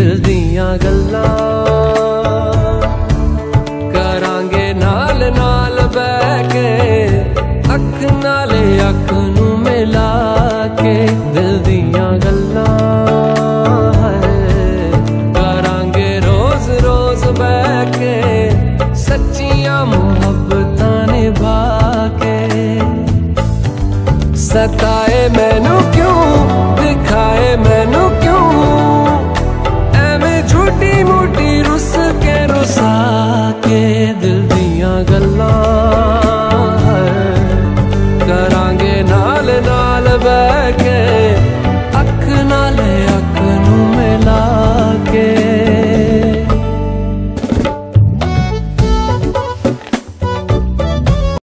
दिल दियां गल्लां करांगे नाल नाल बैठ के, अख नाले अख नू मिला के। दिल दियां गल्लां करांगे रोज रोज बैठ के, सच्चियां मुहब्बतां निभा के। सताए मैनू क्यों, दिखाए मैनू क्यों, एवें झूठी मूठी रुस के रुसा के। दिल दियां गल्लां करांगे नाल नाल बैठ के, अख नाल